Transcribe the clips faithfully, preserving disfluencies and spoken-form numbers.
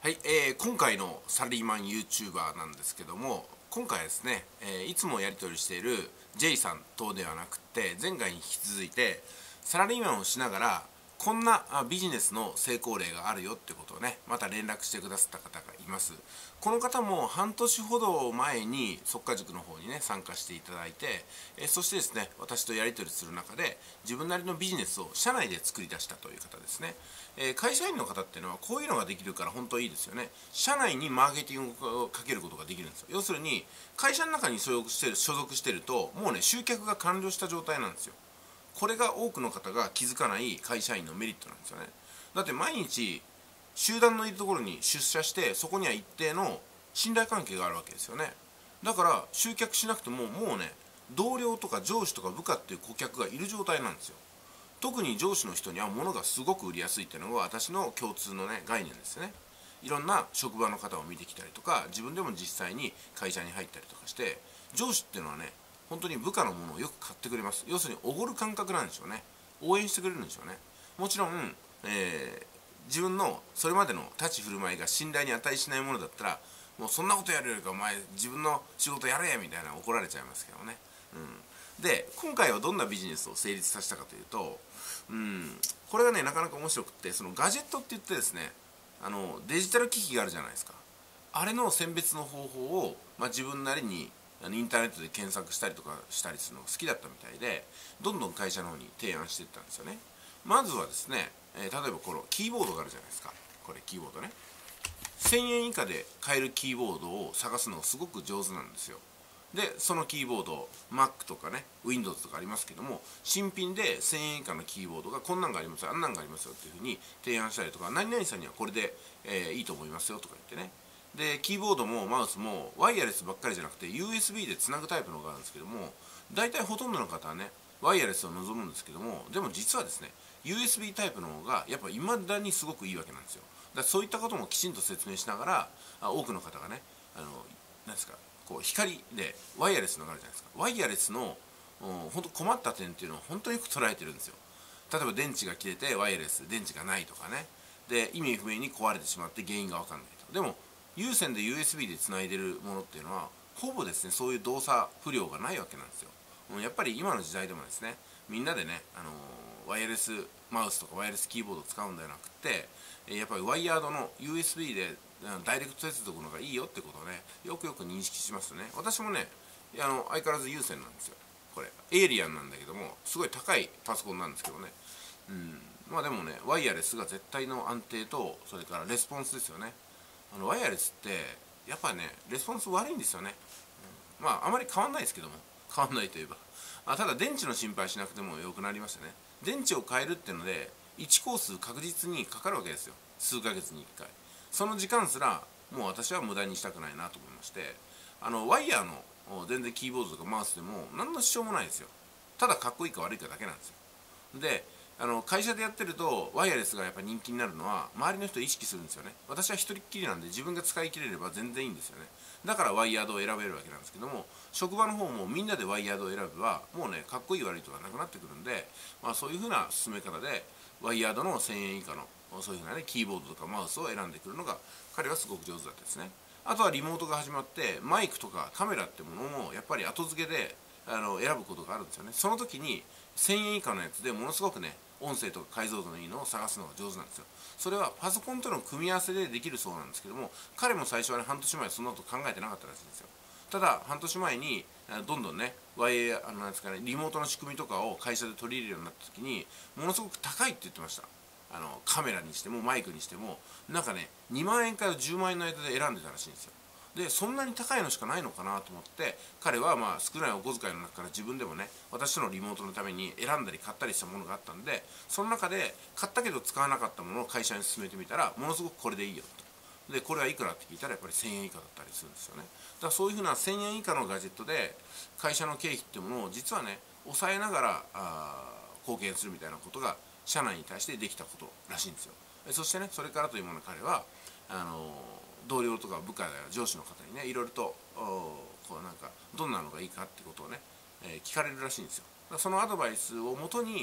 はい、えー、今回のサラリーマン YouTuber なんですけども、今回はですね、えー、いつもやり取りしている J さん等ではなくて、前回に引き続いてサラリーマンをしながらこんなビジネスの成功例があるよってことをね、また連絡してくださった方がいます。この方も半年ほど前に速稼塾の方にね参加していただいて、えそしてですね、私とやり取りする中で自分なりのビジネスを社内で作り出したという方ですね。え会社員の方っていうのはこういうのができるから本当いいですよね。社内にマーケティングをかけることができるんですよ。要するに会社の中に所属してる所属してるともうね集客が完了した状態なんですよ。これが多くの方が気づかない会社員のメリットなんですよね。だって毎日集団のいるところに出社して、そこには一定の信頼関係があるわけですよね。だから集客しなくてももうね、同僚とか上司とか部下っていう顧客がいる状態なんですよ。特に上司の人には物がすごく売りやすいっていうのが私の共通のね概念ですね。いろんな職場の方を見てきたりとか、自分でも実際に会社に入ったりとかして、上司っていうのはね本当に部下のものをよく買ってくれます。要するにおごる感覚なんでしょうね。応援してくれるんでしょうね。もちろん、えー、自分のそれまでの立ち振る舞いが信頼に値しないものだったら、もうそんなことやるよりかお前自分の仕事やれみたいな怒られちゃいますけどね。うん、で今回はどんなビジネスを成立させたかというと、うん、これがねなかなか面白くって、そのガジェットって言ってですね、あのデジタル機器があるじゃないですか。あれの選別の方法を、まあ、自分なりにインターネットで検索したりとかしたりするのが好きだったみたいで、どんどん会社の方に提案していったんですよね。まずはですね、えー、例えばこのキーボードがあるじゃないですか。これキーボードね、せんえん以下で買えるキーボードを探すのがすごく上手なんですよ。でそのキーボード Mac とかね Windows とかありますけども、新品でせんえん以下のキーボードがこんなんがありますよ、あんなんがありますよっていうふうに提案したりとか、何々さんにはこれで、えー、いいと思いますよとか言ってね。でキーボードもマウスもワイヤレスばっかりじゃなくて ユーエスビー でつなぐタイプのがあるんですけども、大体ほとんどの方はねワイヤレスを望むんですけども、でも実はですね ユーエスビー タイプの方がやっぱ未だにすごくいいわけなんですよ。だからそういったこともきちんと説明しながら、多くの方がね、あのなんですか、こう光でワイヤレスのがあるじゃないですか。ワイヤレスの本当困った点っていうのを本当によく捉えてるんですよ。例えば電池が切れてワイヤレス電池がないとかね、で意味不明に壊れてしまって原因が分かんないと。でも有線で ユーエスビー でつないでるものっていうのはほぼですねそういう動作不良がないわけなんですよ。やっぱり今の時代でもですね、みんなでね、あのー、ワイヤレスマウスとかワイヤレスキーボードを使うんではなくて、やっぱりワイヤードの ユーエスビー でダイレクト接続のがいいよってことをねよくよく認識しますね。私もね、あの相変わらず有線なんですよ。これエイリアンなんだけどもすごい高いパソコンなんですけどね。うん、まあでもねワイヤレスが絶対の安定と、それからレスポンスですよね。あのワイヤレスってやっぱねレスポンス悪いんですよね。うん、まああまり変わんないですけども、変わんないといえば、あただ電池の心配しなくてもよくなりましたね。電池を変えるっていうのでいちコース確実にかかるわけですよ。数ヶ月にいっかい。その時間すらもう私は無駄にしたくないなと思いまして、あのワイヤーの全然キーボードとかマウスでも何の支障もないですよ。ただかっこいいか悪いかだけなんですよ。であの会社でやってるとワイヤレスがやっぱ人気になるのは周りの人を意識するんですよね。私は一人っきりなんで自分が使い切れれば全然いいんですよね。だからワイヤードを選べるわけなんですけども、職場の方もみんなでワイヤードを選べばもうねかっこいい悪いとかなくなってくるんで、まあ、そういう風な進め方でワイヤードのせんえん以下のそういう風なねキーボードとかマウスを選んでくるのが彼はすごく上手だったですね。あとはリモートが始まってマイクとかカメラってものもやっぱり後付けであの選ぶことがあるんですよね。その時にせんえん以下のやつでものすごくね音声とか解像度のいいのを探すのが上手なんですよ。それはパソコンとの組み合わせでできるそうなんですけども、彼も最初はね半年前はそんなこと考えてなかったらしいんですよ。ただ半年前にどんどんねワイヤあのなんですかねリモートの仕組みとかを会社で取り入れるようになった時にものすごく高いって言ってました。あのカメラにしてもマイクにしてもなんかねにまんえんからじゅうまんえんの間で選んでたらしいんですよ。でそんなに高いのしかないのかなと思って、彼はまあ少ないお小遣いの中から自分でもね私とのリモートのために選んだり買ったりしたものがあったんで、その中で買ったけど使わなかったものを会社に勧めてみたらものすごくこれでいいよと。でこれはいくらって聞いたらやっぱりせんえん以下だったりするんですよね。だからそういうふうなせんえん以下のガジェットで会社の経費っていうものを実はね抑えながらあ貢献するみたいなことが社内に対してできたことらしいんですよ。そしてねそれからというもの彼はあの同僚とか部下や上司の方にねいろいろとこうなんかどんなのがいいかってことをね、えー、聞かれるらしいんですよ。だからそのアドバイスをもとに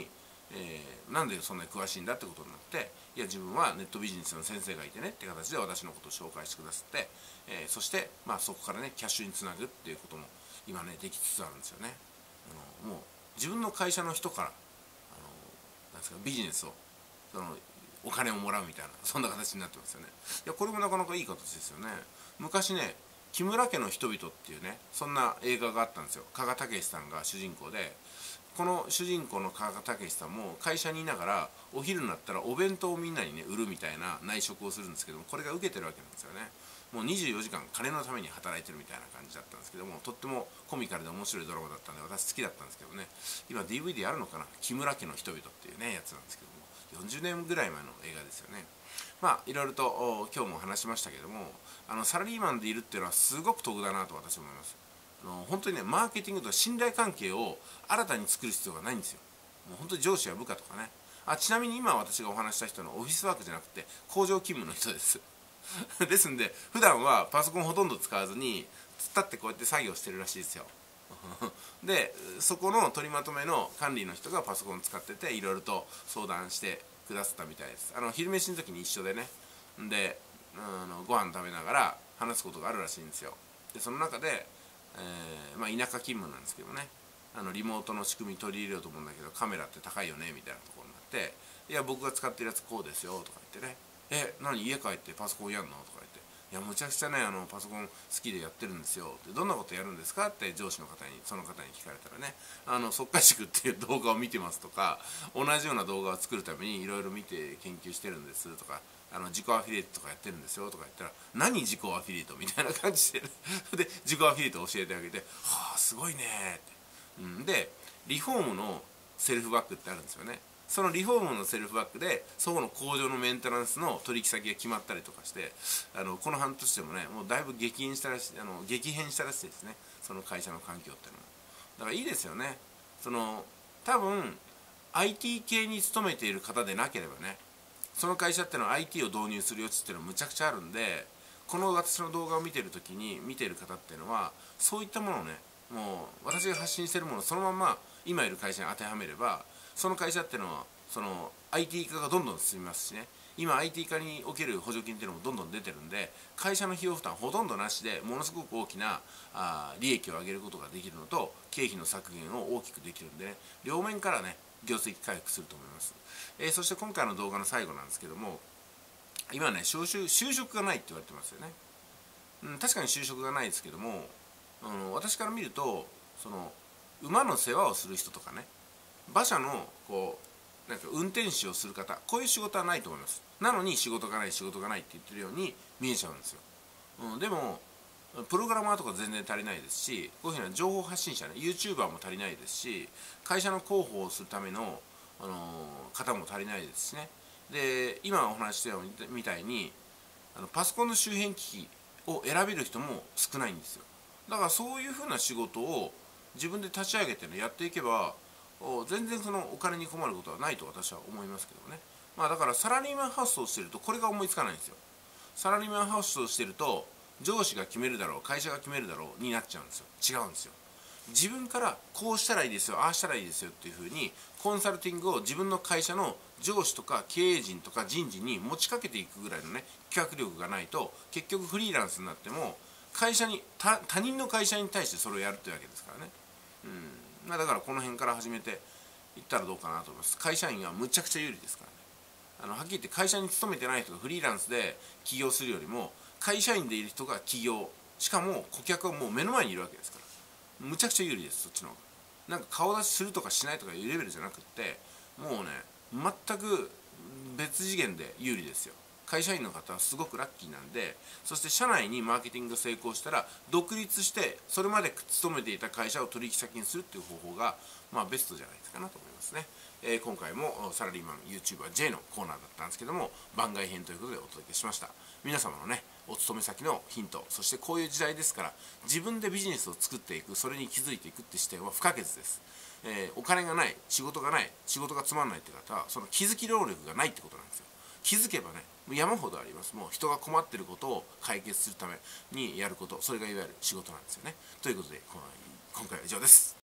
えー、なんでそんなに詳しいんだってことになって、いや自分はネットビジネスの先生がいてねって形で私のことを紹介してくださって、えー、そして、まあ、そこからねキャッシュにつなぐっていうことも今ねできつつあるんですよね。あのもう自分の会社の人からあのなんですかビジネスをそのお金をもらうみたいな、そんな形になってますよね。いやこれもなかなかいい形ですよね。昔ね木村家の人々っていうねそんな映画があったんですよ。加賀武さんが主人公で、この主人公の加賀武さんも会社にいながらお昼になったらお弁当をみんなにね売るみたいな内職をするんですけども、これが受けてるわけなんですよね。もうにじゅうよじかん金のために働いてるみたいな感じだったんですけども、とってもコミカルで面白いドラマだったんで私好きだったんですけどね。今 ディーブイディー あるのかな、木村家の人々っていうねやつなんですけども、よんじゅうねんぐらい前の映画ですよね。まあいろいろと今日も話しましたけども、あのサラリーマンでいるっていうのはすごく得だなと私は思います。あの本当にねマーケティングとか信頼関係を新たに作る必要がないんですよ。もう本当に上司や部下とかね。あちなみに今私がお話した人のオフィスワークじゃなくて工場勤務の人ですですんで普段はパソコンほとんど使わずに突っ立ってこうやって作業してるらしいですよでそこの取りまとめの管理の人がパソコンを使ってていろいろと相談してくださったみたいです。あの昼飯の時に一緒でね、であのご飯食べながら話すことがあるらしいんですよ。でその中で、えーまあ、田舎勤務なんですけどね、あのリモートの仕組み取り入れようと思うんだけどカメラって高いよねみたいなところになって、いや僕が使ってるやつこうですよとか言ってね、え何家帰ってパソコンやんのとか言って、いやむちゃくちゃねあのパソコン好きでやってるんですよって、どんなことやるんですかって上司の方にその方に聞かれたらね、あの即可塾っていう動画を見てますとか、同じような動画を作るためにいろいろ見て研究してるんですとか、あの自己アフィリエイトとかやってるんですよとか言ったら、何自己アフィリエイトみたいな感じで、ね、で自己アフィリエイトを教えてあげて、はあすごいねって、うん、でリフォームのセルフバッグってあるんですよね。そのリフォームのセルフバッグでそこの工場のメンテナンスの取引先が決まったりとかして、あのこの半年でもねもうだいぶ激変したらしい、あの激変したらしいですね、その会社の環境っていうのも。だからいいですよね。その多分 アイティー 系に勤めている方でなければね、その会社っていうのは アイティー を導入する余地っていうのはむちゃくちゃあるんで、この私の動画を見てる時に見ている方っていうのはそういったものをね、もう私が発信してるものをそのまま今いる会社に当てはめれば、その会社っていうのはその アイティー 化がどんどん進みますしね、今 アイティー 化における補助金っていうのもどんどん出てるんで、会社の費用負担ほとんどなしでものすごく大きなあ利益を上げることができるのと、経費の削減を大きくできるんでね、両面からね業績回復すると思います。えー、そして今回の動画の最後なんですけども、今ね就職就職がないって言われてますよね。うん、確かに就職がないですけども、うん、私から見るとその馬の世話をする人とかね、馬車のこうなんか運転手をする方、こういう仕事はないと思います。なのに仕事がない仕事がないって言ってるように見えちゃうんですよ。うん、でもプログラマーとか全然足りないですし、こういうふうな情報発信者ね YouTuber も足りないですし、会社の広報をするための、あのー、方も足りないですしね。で今お話ししたみたいにあのパソコンの周辺機器を選べる人も少ないんですよ。だからそういうふうな仕事を自分で立ち上げてねやっていけば、全然そのお金に困ることはないと私は思いますけどね。まあだからサラリーマン発想してるとこれが思いつかないんですよ。サラリーマン発想してると上司が決めるだろう会社が決めるだろうになっちゃうんですよ。違うんですよ。自分からこうしたらいいですよああしたらいいですよっていうふうにコンサルティングを自分の会社の上司とか経営陣とか人事に持ちかけていくぐらいのね企画力がないと、結局フリーランスになっても会社に他人の会社に対してそれをやるってわけですからね。うん、まあだからこの辺から始めていったらどうかなと思います。会社員はむちゃくちゃ有利ですからね。あのはっきり言って会社に勤めてない人がフリーランスで起業するよりも会社員でいる人が起業、しかも顧客はもう目の前にいるわけですから、むちゃくちゃ有利です。そっちの方がなんか顔出しするとかしないとかいうレベルじゃなくって、もうね全く別次元で有利ですよ。会社員の方はすごくラッキーなんで、そして社内にマーケティングが成功したら独立してそれまで勤めていた会社を取引先にするっていう方法がまあベストじゃないかなと思いますね。えー、今回もサラリーマン YouTuber J のコーナーだったんですけども、番外編ということでお届けしました。皆様のねお勤め先のヒント、そしてこういう時代ですから自分でビジネスを作っていく、それに気づいていくって視点は不可欠です。えー、お金がない、仕事がない、仕事がつまんないって方はその気づき労力がないってことなんですよ。気づけばね山ほどあります。もう人が困っていることを解決するためにやること、それがいわゆる仕事なんですよね。ということで今回は以上です。